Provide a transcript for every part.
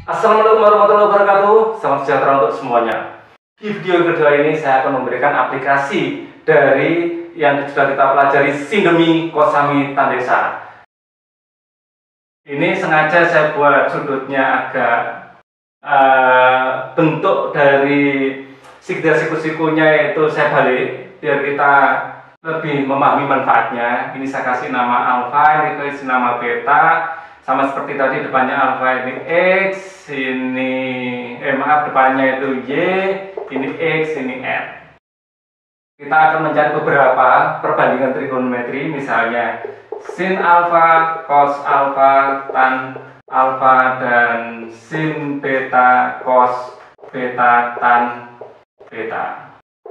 Assalamualaikum warahmatullahi wabarakatuh. Salam sejahtera untuk semuanya. Di video kedua ini saya akan memberikan aplikasi dari yang sudah kita pelajari, Sindemi Kosami Tandesa. Ini sengaja saya buat sudutnya agak bentuk dari siku-sikunya itu saya balik biar kita lebih memahami manfaatnya. Ini saya kasih nama alfa, ini kasih nama beta. Sama seperti tadi, depannya alfa ini X, ini depannya itu Y, ini X, ini R. Kita akan mencari beberapa perbandingan trigonometri, misalnya sin alfa, cos alfa, tan alfa, dan sin beta, cos beta, tan beta.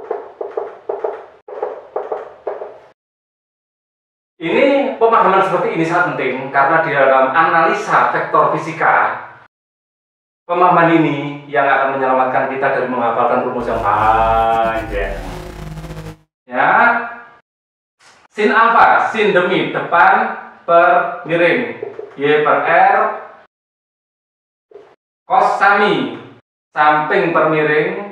Ini pemahaman seperti ini sangat penting karena di dalam analisa vektor fisika, pemahaman ini yang akan menyelamatkan kita dari menghafalkan rumus yang panjang. Ya, sin alfa, sin demi depan per miring, Y per R, cos sami samping per miring,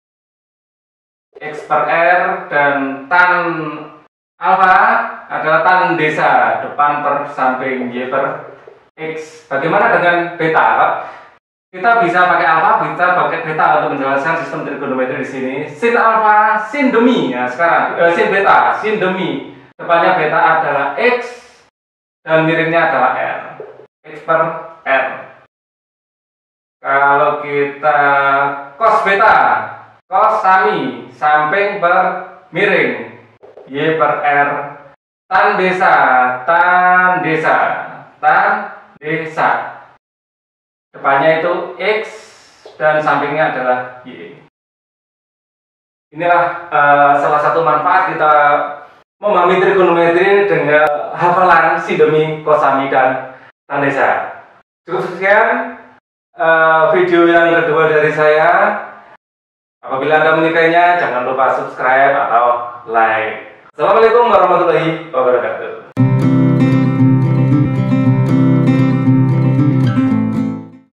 X per R, dan tan alfa adalah tan desa depan per samping Y per X. Bagaimana dengan beta? Kita bisa pakai alfa, bisa pakai beta untuk menjelaskan sistem trigonometri di sini. Sin alfa, sin demi. Nah, sekarang sin beta, sin demi. Depannya beta adalah X dan miringnya adalah R. X per R. Kalau kita cos beta, cos sami samping per miring, Y per R, tan desa, tan desa, tan desa. Depannya itu X dan sampingnya adalah Y. Inilah salah satu manfaat kita memahami trigonometri dengan hafalan Sindemi, Kosami, dan tan desa. Cukup sekian video yang kedua dari saya. Apabila Anda menyukainya, jangan lupa subscribe atau like. Assalamualaikum warahmatullahi wabarakatuh.